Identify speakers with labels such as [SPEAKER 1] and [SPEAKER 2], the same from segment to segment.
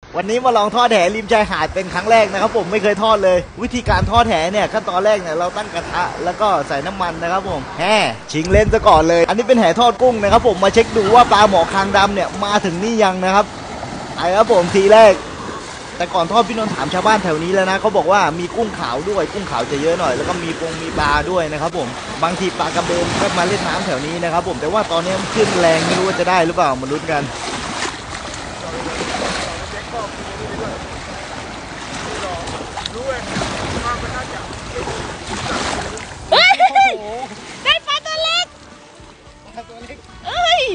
[SPEAKER 1] วันนี้มาลองทอดแหริมชายหาดเป็นครั้งแรกนะครับผมไม่เคยทอดเลยวิธีการทอดแหเนี่ยขั้นตอนแรกเนี่ยเราตั้งกระทะแล้วก็ใส่น้ำมันนะครับผมชิงเล่นซะก่อนเลยอันนี้เป็นแหทอดกุ้งนะครับผมมาเช็คดูว่าปลาหมอคางดำเนี่ยมาถึงนี่ยังนะครับไอ้ครับผมทีแรกแต่ก่อนทอดพี่นนท์ถามชาวบ้านแถวนี้แล้วนะเขาบอกว่ามีกุ้งขาวด้วยกุ้งขาวจะเยอะหน่อยแล้วก็มีปลาด้วยนะครับผมบางทีปลากระเบนก็มาเล่นน้ำแถวนี้นะครับผมแต่ว่าตอนนี้มันขึ้นแรงไม่รู้ว่าจะได้หรือเปล่ามาลุ้นกัน
[SPEAKER 2] ได้ปลาตัวเล็กเอ้ย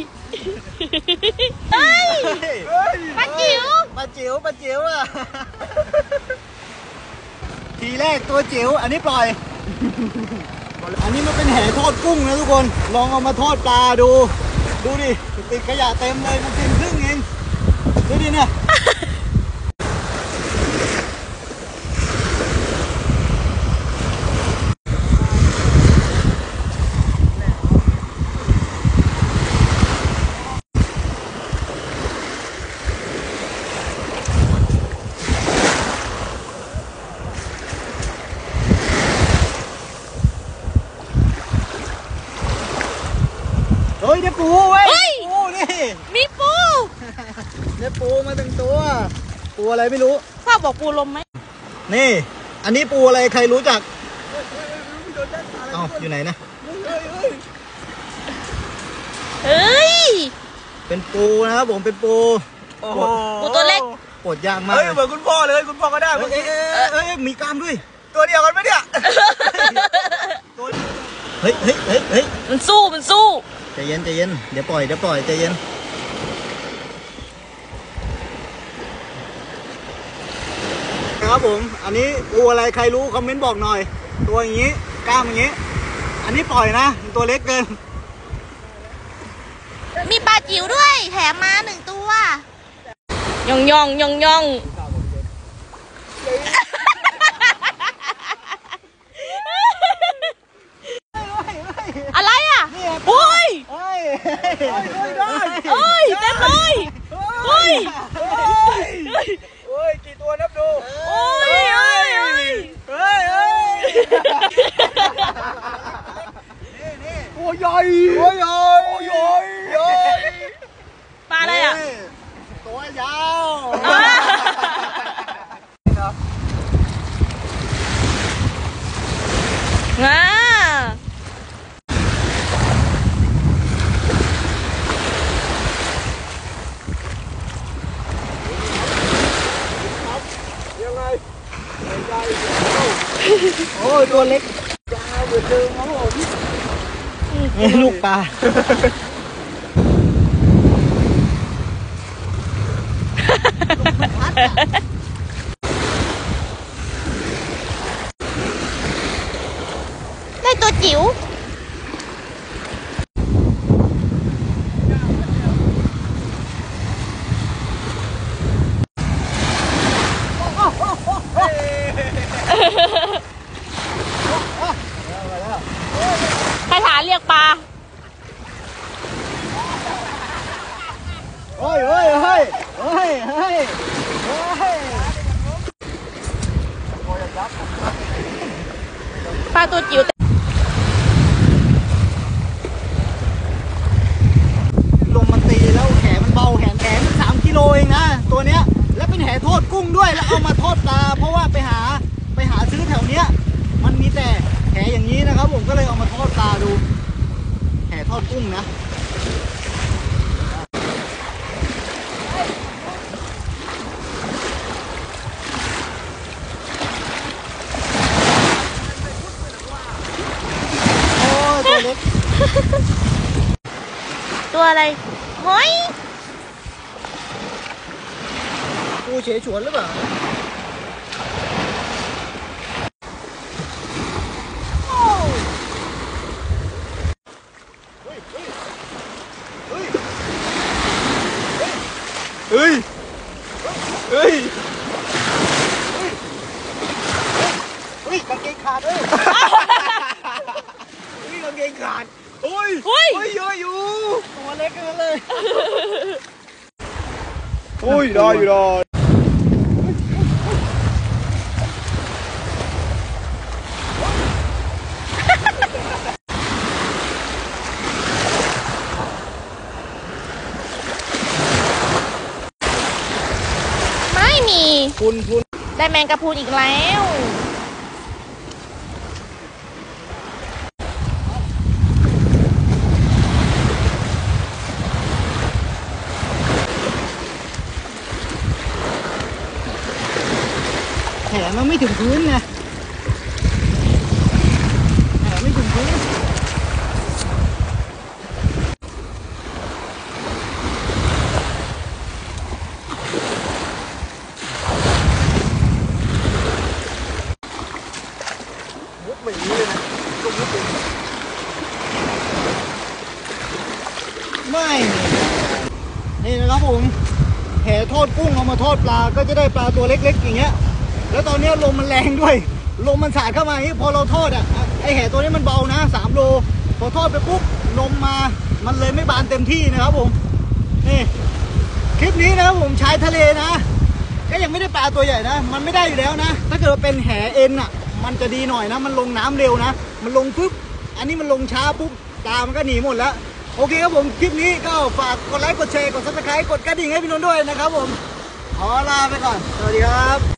[SPEAKER 2] ปลาจิ๋วอ่ะ
[SPEAKER 1] ทีแรกตัวจิ๋วอันนี้ปล่อยอันนี้มันเป็นแห่ทอดกุ้งนะทุกคนลองเอามาทอดปลาดูดิติดขยะเต็มเลยมันกินครึ่งเองดูดิเนี่ยเฮ้ยได้ปูเว้ยปูนี่
[SPEAKER 2] มีปู
[SPEAKER 1] ได้ปูมาถึงตัวปูอะไรไม่รู้
[SPEAKER 2] พ่อบอกปูลมไหม
[SPEAKER 1] นี่อันนี้ปูอะไรใครรู้จักเอ้าอยู่ไหนนะ
[SPEAKER 2] เฮ้ย
[SPEAKER 1] เป็นปูนะครับผมเป็นปู
[SPEAKER 2] ตัวเล็ก
[SPEAKER 1] ปวดยากมาก
[SPEAKER 3] เหมือนคุณพ่อเลยคุณพ่อก็ได้
[SPEAKER 1] เอ้ยมีกล้ามด้วย
[SPEAKER 3] ตัวเดียวกันไหมเนี่ย
[SPEAKER 1] เฮ้ย
[SPEAKER 2] มันสู้
[SPEAKER 1] ใจเย็นเดี๋ยวปล่อยใจเย็นครับผมอันนี้ปูอะไรใครรู้คอมเมนต์บอกหน่อยตัวอย่างนี้กล้ามอย่างนี้อันนี้ปล่อยนะตัวเล็กเกิน
[SPEAKER 2] มีปลาจิ๋วด้วยแถมมา1 ตัวยองอะไรอ่ะโอ้ยเต็มเลยโอ้ย
[SPEAKER 3] กี่ตัวนับดู
[SPEAKER 2] โอ้ย
[SPEAKER 3] โอ้ยใหญ่
[SPEAKER 2] ปลาอะไรอ่ะ
[SPEAKER 1] ตัวยาวโอ้ยตัวเล็กยาวเหมือนเดิมครับผมนี่ลูกปลา
[SPEAKER 2] ได้ตัวจิ๋วคาถาเรียกปลา
[SPEAKER 1] เฮ้ย
[SPEAKER 2] ปลาตัวจิ๋ว
[SPEAKER 1] ลมมันตีแล้วแหมันเบาแหมัน3 กิโลเองนะตัวเนี้ยแล้วเป็นแหทอดกุ้งด้วยแล้วเอามาทอดปลาเพราะว่าไปหาซื้อแถวเนี้ยมันมีแต่แหอย่างนี้นะครับผมก็เลยเอามาทอดปลาดูแหทอดกุ้งนะตัวเล็ก
[SPEAKER 2] ตัวอะไรหอย
[SPEAKER 1] ปูเฉยฉวนหรือเปล่าเฮ้ยกางเกงขาดด้วยกางเกงขาดโอ้ยเยอะอยู่ตัวเล็กเกินเลยโอ้ยได้อยู่ได้
[SPEAKER 2] มี
[SPEAKER 1] พุน
[SPEAKER 2] ได้แมงกะพรุนอีกแล้ว
[SPEAKER 1] แหมันไม่ถึงพื้นไงแหไม่ถึงพื้นมุดแบบนี้เลยนะก็มุดเลยไม่นี่นะครับผมแห่ทอดกุ้งเอามาทอดปลาก็จะได้ปลาตัวเล็กๆอย่างเงี้ยแล้วตอนนี้ลมมันแรงด้วยลมมันสาดเข้ามาอย่างนี้พอเราทอดอ่ะไอแห่ตัวนี้มันเบานะ3 โลพอทอดไปปุ๊บลมมามันเลยไม่บานเต็มที่นะครับผมนี่คลิปนี้นะครับผมชายทะเลนะก็ยังไม่ได้ปลาตัวใหญ่นะมันไม่ได้อยู่แล้วนะถ้าเกิดเป็นแห่เอ็นอ่ะมันจะดีหน่อยนะมันลงน้ำเร็วนะมันลงปุ๊บอันนี้มันลงช้าปุ๊บปลามันก็หนีหมดแล้วโอเคครับผมคลิปนี้ก็ฝากกดไลค์กดแชร์กดซับสไครต์กดกระดิ่งให้พี่นนท์ด้วยนะครับผมขอลาไปก่อนสวัสดีครับ